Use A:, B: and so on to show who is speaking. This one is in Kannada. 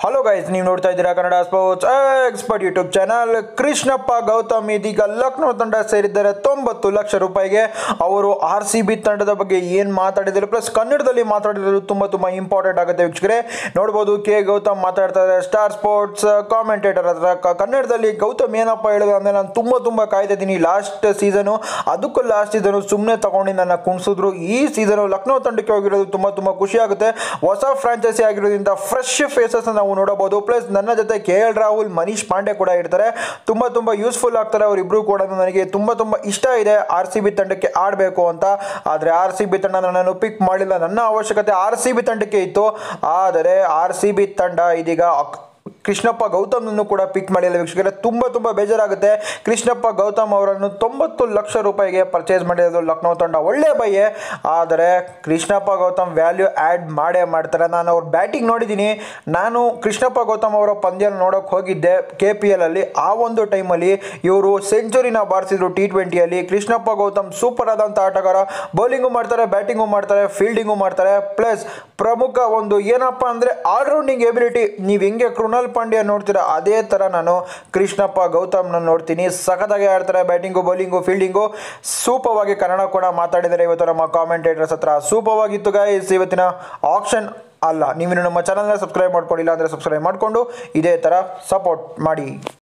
A: ಹಲೋ ಗೈಸ್, ನೀವು ನೋಡ್ತಾ ಇದ್ದೀರಾ Kannada sports expert YouTube channel. Krishnappa Gowtham ಇದೀಗ ಲಕ್ನೋ ತಂಡ ಸೇರಿದ್ದಾರೆ 90 ಲಕ್ಷ ರೂಪಾಯಿಗೆ. ಅವರು RCB ತಂಡದ ಬಗ್ಗೆ ಏನು ಮಾತಾಡಿದರು ಪ್ಲಸ್ ಕನ್ನಡದಲ್ಲಿ ಮಾತಾಡಿರೋದು ತುಂಬ ಇಂಪಾರ್ಟೆಂಟ್ ಆಗುತ್ತೆ ವೀಕ್ಷಕರೇ. ನೋಡ್ಬೋದು ಕೆ ಗೌತಮ್ ಮಾತಾಡ್ತಾ ಇದ್ದಾರೆ ಸ್ಟಾರ್ ಸ್ಪೋರ್ಟ್ಸ್ ಕಾಮೆಂಟೇಟರ್ ಹತ್ರ. ಕನ್ನಡದಲ್ಲಿ ಗೌತಮ್ ಏನಪ್ಪ ಹೇಳಿದ್ರು ಅಂದರೆ, ನಾನು ತುಂಬ ಕಾಯ್ತಿದ್ದೀನಿ. ಲಾಸ್ಟ್ ಸೀಸನು ಸುಮ್ಮನೆ ತಗೊಂಡು ನನ್ನ ಕುಣಿಸಿದ್ರು. ಈ ಸೀಸನು ಲಕ್ನೋ ತಂಡಕ್ಕೆ ಹೋಗಿರೋದು ತುಂಬ ಖುಷಿ ಆಗುತ್ತೆ. ಹೊಸ ಫ್ರಾಂಚೈಸಿ ಆಗಿರೋದ್ರಿಂದ ಫ್ರೆಶ್ ಫೇಸಸ್ ನಾವು ನೋಡಬಹುದು. ಪ್ಲಸ್ ನನ್ನ ಜೊತೆ KL ರಾಹುಲ್, ಮನೀಶ್ ಪಾಂಡೆ ಕೂಡ ಇರ್ತಾರೆ. ತುಂಬ ಯೂಸ್ಫುಲ್ ಆಗ್ತಾರೆ ಅವರಿಬ್ರು ಕೂಡ. ನನಗೆ ತುಂಬ ಇಷ್ಟ ಇದೆ RCB ತಂಡಕ್ಕೆ ಆಡಬೇಕು ಅಂತ. ಆದರೆ RCB ತಂಡ ನನ್ನನ್ನು ಪಿಕ್ ಮಾಡಿಲ್ಲ. ನನ್ನ ಅವಶ್ಯಕತೆ RCB ತಂಡಕ್ಕೆ ಇತ್ತು. ಆದರೆ RCB ತಂಡ ಇದೀಗ ಕೃಷ್ಣಪ್ಪ ಗೌತಮ್ನನ್ನು ಕೂಡ ಪಿಕ್ ಮಾಡಿಲ್ಲ ವೀಕ್ಷಕರೇ. ತುಂಬ ಬೇಜಾರಾಗುತ್ತೆ. ಕೃಷ್ಣಪ್ಪ ಗೌತಮ್ ಅವರನ್ನು 90 ಲಕ್ಷ ರೂಪಾಯಿಗೆ ಪರ್ಚೇಸ್ ಮಾಡಿರೋದು ಲಕ್ನೋ ತಂಡ. ಒಳ್ಳೆ ಬೈಯೇ. ಆದರೆ ಕೃಷ್ಣಪ್ಪ ಗೌತಮ್ ವ್ಯಾಲ್ಯೂ ಆ್ಯಡ್ ಮಾಡ್ತಾರೆ. ನಾನು ಅವ್ರ ಬ್ಯಾಟಿಂಗ್ ನೋಡಿದ್ದೀನಿ. ನಾನು ಕೃಷ್ಣಪ್ಪ ಗೌತಮ್ ಅವರ ಪಂದ್ಯ ನೋಡೋಕೆ ಹೋಗಿದ್ದೆ KPL ಅಲ್ಲಿ. ಆ ಒಂದು ಟೈಮಲ್ಲಿ ಇವರು ಸೆಂಚುರಿನ ಬಾರಿಸಿದ್ರು T20ಯಲ್ಲಿ. ಕೃಷ್ಣಪ್ಪ ಗೌತಮ್ ಸೂಪರ್ ಆದಂಥ ಆಟಗಾರ. ಬೌಲಿಂಗು ಮಾಡ್ತಾರೆ, ಬ್ಯಾಟಿಂಗು ಮಾಡ್ತಾರೆ, ಫೀಲ್ಡಿಂಗು ಮಾಡ್ತಾರೆ. ಪ್ಲಸ್ ಪ್ರಮುಖ ಒಂದು ಏನಪ್ಪ ಅಂದರೆ ಆಲ್ರೌಂಡಿಂಗ್ ಎಬಿಲಿಟಿ. ನೀವು ಹೆಂಗೆ ಕೃಣಾಲ್ ಪಾಂಡ್ಯ ನೋಡ್ತೀರಾ ಅದೇ ಥರ ನಾನು ಕೃಷ್ಣಪ್ಪ ಗೌತಮ್ನ ನೋಡ್ತೀನಿ. ಸಖತ್ತಾಗಿ ಆಡ್ತಾರೆ. ಬ್ಯಾಟಿಂಗು, ಬೌಲಿಂಗು, ಫೀಲ್ಡಿಂಗು ಸೂಪರ್ವಾಗಿ. ಕನ್ನಡ ಕೂಡ ಮಾತಾಡಿದ್ದಾರೆ ಇವತ್ತು ನಮ್ಮ ಕಾಮೆಂಟೇಟರ್ಸ್ ಹತ್ರ. ಸೂಪರ್ವಾಗಿತ್ತು ಗೈಸ್ ಇವತ್ತಿನ ಆಕ್ಷನ್. ಅಲ್ಲ, ನೀವು ನಮ್ಮ ಚಾನಲ್ನ ಸಬ್ಸ್ಕ್ರೈಬ್ ಮಾಡ್ಕೊಂಡಿಲ್ಲ ಅಂದರೆ ಸಬ್ಸ್ಕ್ರೈಬ್ ಮಾಡಿಕೊಂಡು ಇದೇ ಥರ ಸಪೋರ್ಟ್ ಮಾಡಿ.